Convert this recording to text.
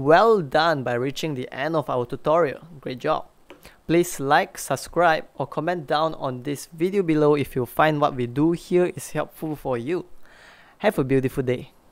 Well done by reaching the end of our tutorial. Great job. Please like, subscribe, or comment down on this video below if you find what we do here is helpful for you. Have a beautiful day.